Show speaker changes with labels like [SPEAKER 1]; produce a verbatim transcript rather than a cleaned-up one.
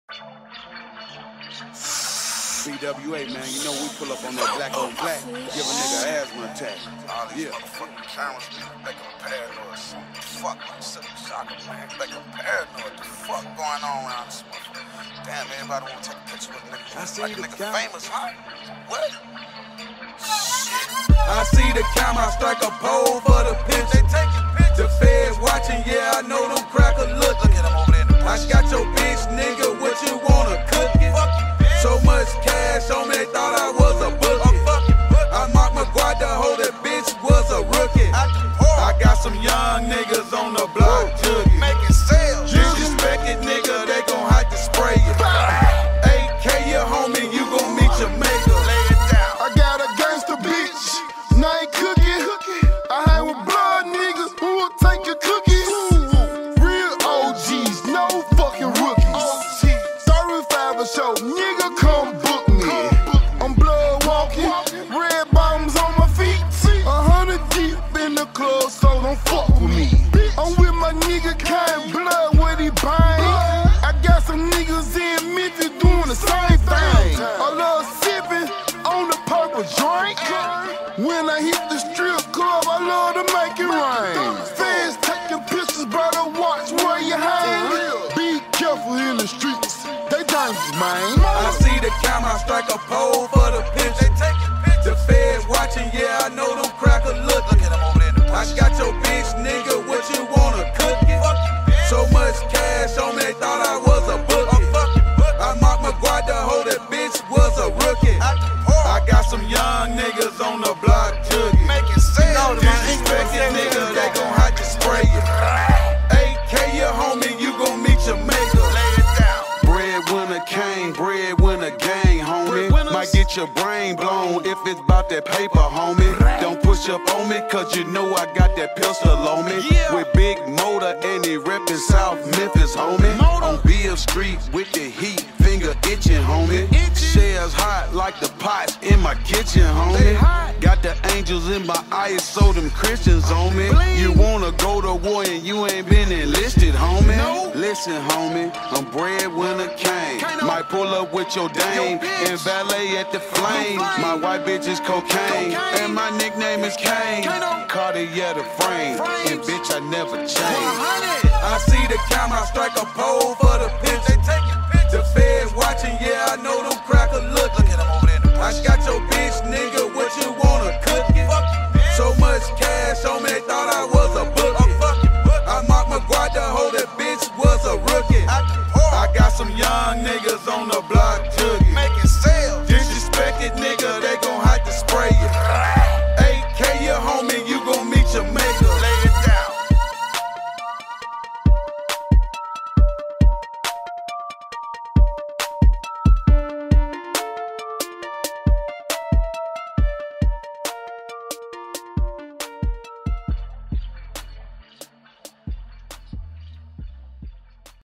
[SPEAKER 1] B W A, man, you know we pull up on that black on black, give a nigga asthma attack.
[SPEAKER 2] All these
[SPEAKER 1] Yeah.
[SPEAKER 2] motherfucking cameras make them paranoid. Fuck, I'm sick of soccer, man. Make them paranoid. The fuck going on around this motherfucker? Damn, everybody wanna take a picture with a nigga.
[SPEAKER 1] I see
[SPEAKER 2] like
[SPEAKER 1] the
[SPEAKER 2] a nigga
[SPEAKER 1] camera.
[SPEAKER 2] famous, huh? What?
[SPEAKER 1] I see the camera, I strike a pole for the picture.
[SPEAKER 2] They taking pictures.
[SPEAKER 1] The feds watching, yeah, I know them crackers
[SPEAKER 2] Look
[SPEAKER 1] looking.
[SPEAKER 2] at them over there in the
[SPEAKER 1] I
[SPEAKER 2] bush.
[SPEAKER 1] got your bitch, nigga, what you wanna cook it?
[SPEAKER 2] Fuck you, bitch.
[SPEAKER 1] So much cash on me, they thought I was a bookie.
[SPEAKER 2] I'm fucking bookie.
[SPEAKER 1] I marked my guard to hold that bitch was a rookie.
[SPEAKER 2] Out the park.
[SPEAKER 1] I got some young niggas on the block jugging.
[SPEAKER 2] Making sales.
[SPEAKER 1] Disrespect it, nigga, they gon' have to spray you. A K your homie, you gon' meet your maker.
[SPEAKER 2] Lay it down.
[SPEAKER 3] I got a gangster bitch, night cookie. I hang with blood niggas who will take your cookies. Real O Gs, no fucking rookies. thirty-five a show, nigga, come book me. I'm blood walking, red bottoms on my feet. A hundred deep in the club, so don't fuck with me. I'm with my nigga Kane, blood what he bang. I got some niggas in Memphis doing the same thing. I love sipping on the purple drink. When I hit the strip club, I love to make it rain. Fans taking pictures, better watch where you hang. Be careful in the streets, they dangerous, man.
[SPEAKER 1] I see the camera, I strike a pole for the
[SPEAKER 2] They
[SPEAKER 1] picture.
[SPEAKER 2] taking pictures.
[SPEAKER 1] The feds watching, yeah, I know them crackers
[SPEAKER 2] Look
[SPEAKER 1] looking.
[SPEAKER 2] at them over there in the
[SPEAKER 1] I
[SPEAKER 2] bush.
[SPEAKER 1] got your bitch, nigga, what you wanna cook it?
[SPEAKER 2] Fuck you, bitch.
[SPEAKER 1] So much cash on me, they thought I was a
[SPEAKER 2] I'm
[SPEAKER 1] bookie.
[SPEAKER 2] fucking bookie.
[SPEAKER 1] I marked my guard to hold that bitch was a rookie.
[SPEAKER 2] Out the park.
[SPEAKER 1] I got some young niggas on the block jugging.
[SPEAKER 2] Making sales.
[SPEAKER 1] Disrespect it, nigga, they gon' have to spray you. A K your homie, you gon' meet your maker.
[SPEAKER 2] Lay it down.
[SPEAKER 1] Breadwinner Kane, breadwinner gang, homie. Might get your brain blown if it's about that paper, homie. Don't push up on me, cause you know I got that pistol on me.
[SPEAKER 2] Yeah.
[SPEAKER 1] With big motor and he reppin' South Memphis, homie. On Bill Street with the heat, finger itching, homie. Shells hot like the pots in my kitchen, homie. Got the angels in my eyes, so them Christians on me. You wanna go to war and you ain't been enlisted, homie. Listen, homie, I'm breadwinner Kane. Might pull up with your dame and valet at the flame. My white bitch is cocaine, and my nickname is Kane. Cartier the frame, and bitch I never change. I see the camera, I strike a pole for the
[SPEAKER 2] They
[SPEAKER 1] picture.
[SPEAKER 2] taking pictures.
[SPEAKER 1] The feds watching, yeah, I know them